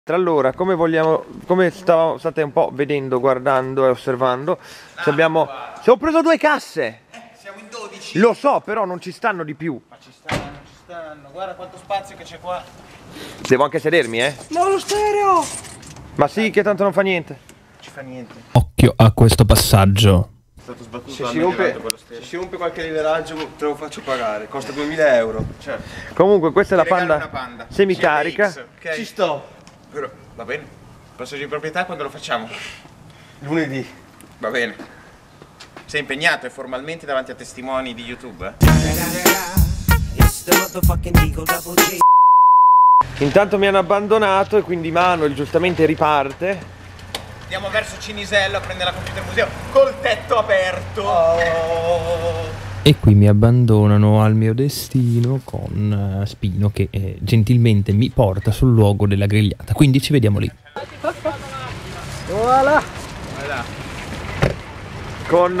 Allora, come state un po' vedendo, guardando e osservando, abbiamo... Ho preso 2 casse! Siamo in 12! Lo so, però non ci stanno di più. Ma ci stanno, guarda quanto spazio che c'è qua! Devo anche sedermi, eh? No, lo stereo! Ma sì, che tanto non fa niente. Ci fa niente. Occhio a questo passaggio. È stato sbattuto. Se si rompe qualche liveraggio te lo faccio pagare, costa 2000 euro. Certo. Comunque questa è la Ti regalo panda, una panda semicarica. GTX, ok? Ci sto. Però, va bene. Passaggio di proprietà quando lo facciamo? Lunedì. Va bene. Sei impegnato e formalmente davanti a testimoni di YouTube? Intanto mi hanno abbandonato e quindi Manuel giustamente riparte. Andiamo verso Cinisello a prendere la computer museo col tetto aperto. E qui mi abbandonano al mio destino con Spino che gentilmente mi porta sul luogo della grigliata. Quindi ci vediamo lì. Voilà. Con...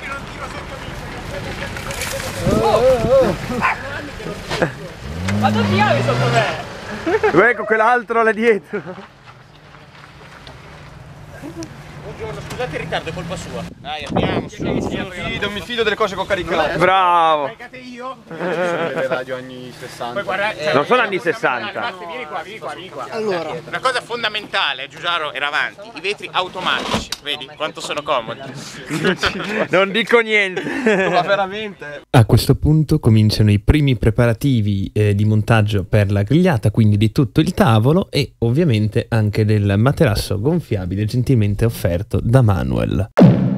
Ma tu ti ami sotto me? Ecco quell'altro là dietro. Buongiorno, scusate il ritardo, è colpa sua. Dai, andiamo su. Non mi fido delle cose che ho caricato. Bravo. Caricate io? Le radio anni 60. Poi guarda, Non sono anni 60. Vieni qua. Allora, una cosa fondamentale, Giugiaro era avanti, i vetri automatici, vedi quanto sono comodi. Non dico niente. Ma veramente? A questo punto cominciano i primi preparativi di montaggio per la grigliata, quindi di tutto il tavolo e ovviamente anche del materasso gonfiabile gentilmente offerto da Manuel.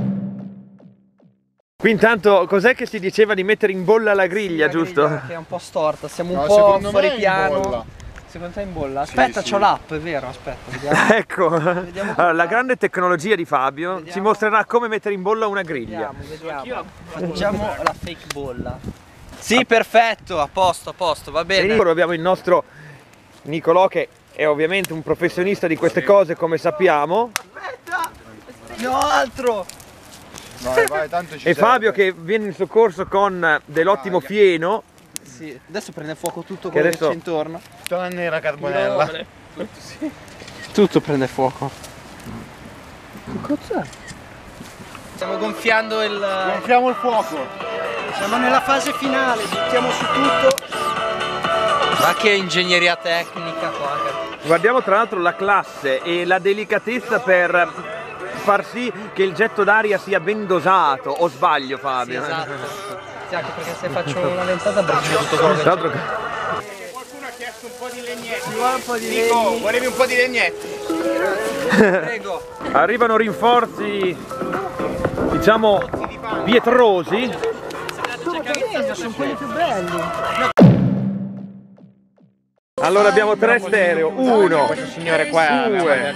Qui intanto cos'è che si diceva di mettere in bolla la griglia, giusto? Che è un po' storta, siamo un po' fuori piano. Secondo te è in bolla? Aspetta, c'ho l'app, è vero, aspetta, vediamo. Ecco, allora, la grande tecnologia di Fabio ci mostrerà come mettere in bolla una griglia. Vediamo. Facciamo la fake bolla. Sì, perfetto, a posto, va bene. Ora abbiamo il nostro Nicolò che è ovviamente un professionista di queste cose, come sappiamo. Aspetta, no altro. Vai, tanto ci E Fabio che viene in soccorso con dell'ottimo fieno. Sì, adesso prende fuoco tutto Che quello che adesso... c'è intorno. Tranne la carbonella. Tutto prende fuoco. Che cos'è? Stiamo gonfiando il... Gonfiamo il fuoco. Siamo nella fase finale, buttiamo su tutto. Ma che ingegneria tecnica qua. Guardiamo tra l'altro la classe e la delicatezza per far sì che il getto d'aria sia ben dosato, o sbaglio Fabio? Sì, esatto. Sì, anche perché se faccio una ventata brucio tutto quello che c'è. Qualcuno ha chiesto un po' di legnetti. Un po' di Nico, volevi un po' di legnetti? Prego. Arrivano rinforzi, diciamo, pietrosi. Sono quelli più belli. Allora abbiamo 3 stereo, 1, Questo signore qua 2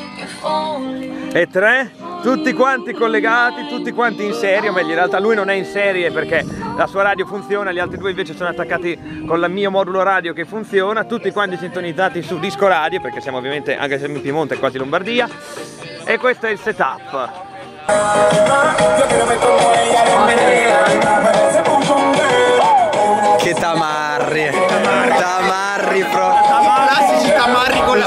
e 3, tutti quanti collegati, tutti quanti in serie, o meglio in realtà lui non è in serie perché la sua radio funziona, gli altri 2 invece sono attaccati con il mio modulo radio che funziona, tutti quanti sintonizzati su disco radio perché siamo ovviamente, anche se siamo in Piemonte, quasi Lombardia, e questo è il setup. Che tamarri. Tamarri proprio. Classici tamarri con la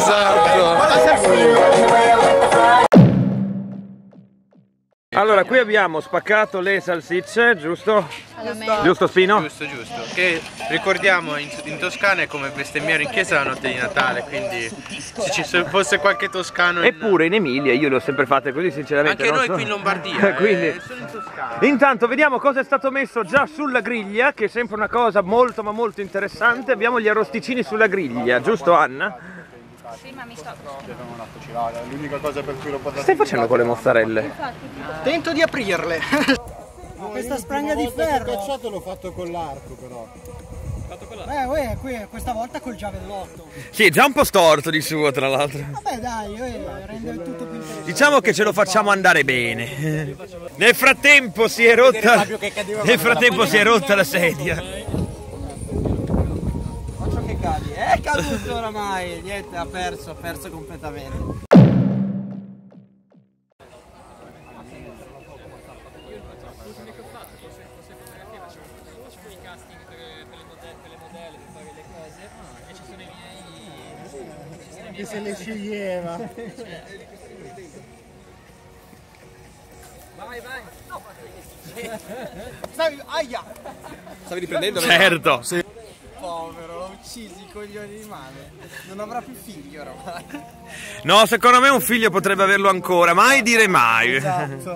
Allora qui abbiamo spaccato le salsicce, giusto? Giusto Spino? Giusto, che ricordiamo in Toscana è come bestemmiare in chiesa la notte di Natale, quindi se ci fosse qualche toscano Eppure in Emilia io le ho sempre fatte così sinceramente. anche non noi so. qui in Lombardia, Quindi... sono in Toscana. Intanto vediamo cosa è stato messo già sulla griglia, che è sempre una cosa molto ma molto interessante. Abbiamo gli arrosticini sulla griglia, giusto Anna? Sì, ma mi sto... L'unica cosa per cui lo potrà... Che stai facendo con le mozzarelle? Tento di aprirle. Questa spranga di ferro. cacciato l'ho fatto con l'arco però. Questa volta col giavellotto. Sì, è già un po' storto di suo tra l'altro. Vabbè dai, rende il tutto più interessante. Diciamo che ce lo facciamo andare bene. Nel frattempo si è rotta. Nel frattempo si è rotta la sedia. Faccio che cadi. È caduto oramai. Niente, ha perso completamente. se le sceglieva. Vai. Stavi, aia! Stavi riprendendo? Certo. Sì. Povero, l'ho ucciso i coglioni di male. Non avrà più figli oramai. No, secondo me un figlio potrebbe averlo ancora, mai dire mai. Esatto.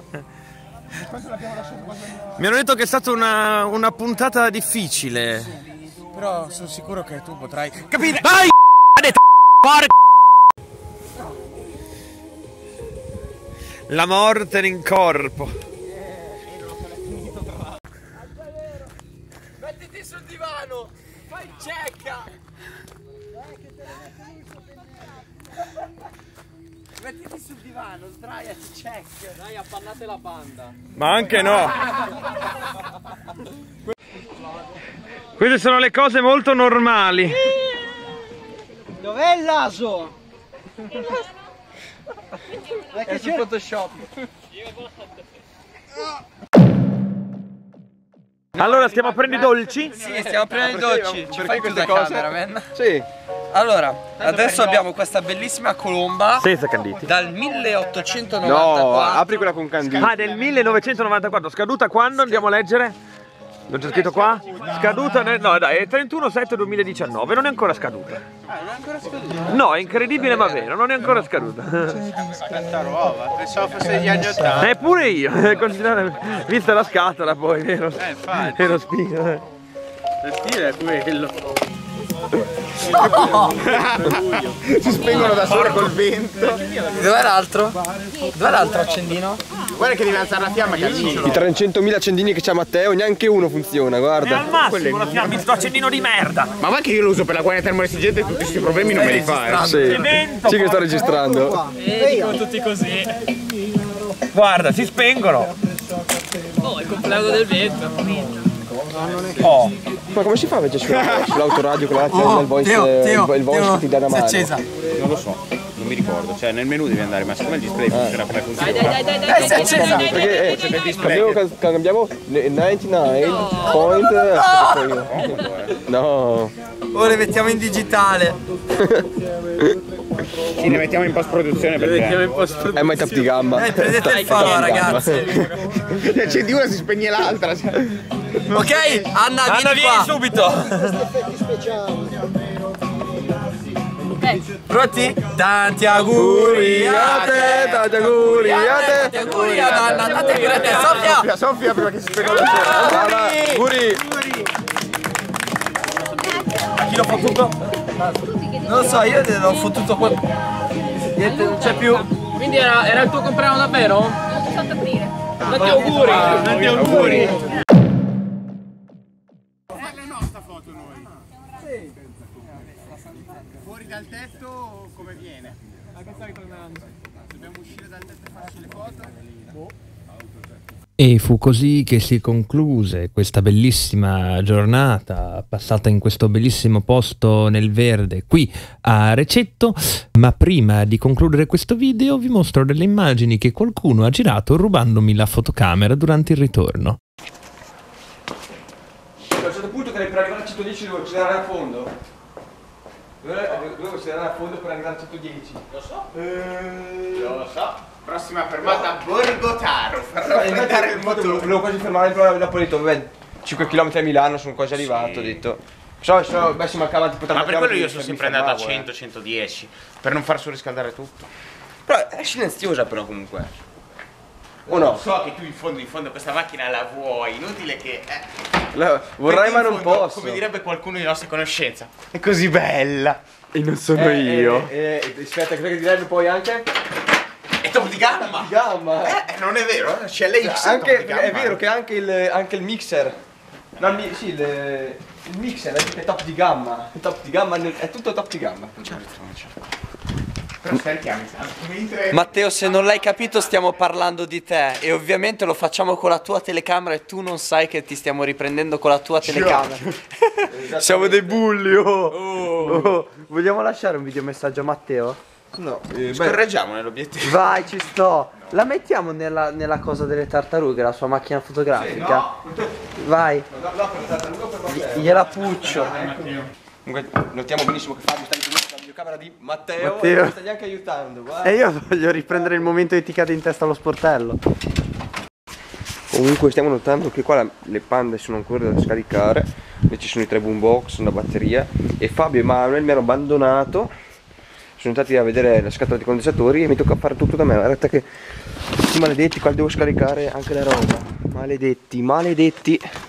Mi hanno detto che è stata una puntata difficile. Sì, però sono sicuro che tu potrai... Capite? Dai! La morte in corpo. Mettiti sul divano, fai cecca. Mettiti sul divano, sdraiati, check. Dai, appannate la panda. Ma anche no. Queste sono le cose molto normali. Dov'è il naso? È su Photoshop. Allora stiamo aprendo i dolci? Sì, stiamo aprendo i dolci. Ci fai questa camera, man? Sì. Allora, adesso abbiamo questa bellissima colomba. Senza canditi. Dal 1894. No, apri quella con canditi. Ah, del 1994. Scaduta quando? Andiamo a leggere? Non c'è scritto qua? Scaduta nel... No dai, è 31/7/2019, non è ancora scaduta. Ah, non è ancora scaduta? No, è incredibile ma vero, non è ancora scaduta. Tanta roba, pensavo fosse degli anni 80. Eppure io, vista la scatola poi, vero? Infatti. Vero spino. Il stile è quello. Si spengono da sole col vento. Dov'è l'altro? Dov'è l'altro accendino? Guarda che devi alzare la fiamma che I 300.000 accendini che c'ha Matteo, neanche uno funziona, È guarda. al massimo la fiamma, sto accendino di merda. Ma va che io lo uso per la guardia termoresistente e tutti questi problemi non me li fa. Sì, sì che sto registrando. Dicono tutti così. Guarda, si spengono. Oh, è il compleanno del vento. Oh, Ma come si fa invece sull'autoradio con il voice che ti dà una mano? Non lo so, non mi ricordo, cioè nel menu devi andare, ma siccome il display funziona come funziona. Dai, Si è accesa! Perché cambiamo 99 point. No. Ora le mettiamo in digitale. Sì, ne mettiamo in post produzione perché È mai tap di gamma. Prendete il faro, ragazzi. ne accendi una si spegne l'altra. Ok, Anna, Anna, vieni qua. subito. Pronti? Tanti auguri a te, tanti auguri a te. tanti auguri ad Anna, tanti auguri a te, Sofia. Soffia prima che si spenga la sola. Auguri. A chi l'ho fatto? Non lo so, io l'ho fottuto qua. Niente, non c'è più. Quindi era il tuo compleanno davvero? 18 aprile. Tanti auguri! Tanti auguri! Fuori dal tetto come viene? Dobbiamo uscire dal tetto e farci le foto? E fu così che si concluse questa bellissima giornata passata in questo bellissimo posto nel verde qui a Recetto, ma prima di concludere questo video vi mostro delle immagini che qualcuno ha girato rubandomi la fotocamera durante il ritorno. A un certo punto per arrivare a 110 devo accelerare a fondo. Dovevo accelerare a fondo per arrivare a 110. Lo so. Prossima fermata Borgotaro. Farò diventare il motore. Volevo quasi fermare, però dopo ho detto, vabbè, 5 km a Milano, sono quasi arrivato, ho detto. Beh, si mancava tipo 30 Ma per quello io km, sono mi sempre andato a fermavo, 100-110 per non far surriscaldare tutto. Però è silenziosa però comunque. O Lo no? so che tu in fondo questa macchina la vuoi, inutile che... Vorrei ma in non fondo, posso. Come direbbe qualcuno di nostra conoscenza. È così bella. E non sono io. Aspetta, credo che direbbe poi anche? È top di gamma. Di gamma. Non è vero? C'è l'X. Anche, è vero che anche il mixer. No, sì, il mixer è top di gamma. È top di gamma, è tutto top di gamma. Però sentiamo, mentre... Matteo, se non l'hai capito stiamo parlando di te e ovviamente lo facciamo con la tua telecamera e tu non sai che ti stiamo riprendendo con la tua telecamera. Siamo dei bulli, oh. Vogliamo lasciare un videomessaggio a Matteo? No. Scorreggiamo nell'obiettivo. Vai, ci sto. La mettiamo nella cosa delle tartarughe, la sua macchina fotografica. Vai. No, per tartaruga per Gliela puccio. Comunque notiamo benissimo che Fabio sta riprendendo videocamera di Matteo. E non sta neanche aiutando, guarda. E io voglio riprendere il momento di ti cade in testa allo sportello. Comunque stiamo notando che qua le pande sono ancora da scaricare. Lì ci sono i 3 boombox, una batteria. E Fabio e Manuel mi hanno abbandonato. Sono andati a vedere la scatola dei condensatori e mi tocca fare tutto da me. Guarda che questi maledetti, qua devo scaricare anche la roba. Maledetti, maledetti.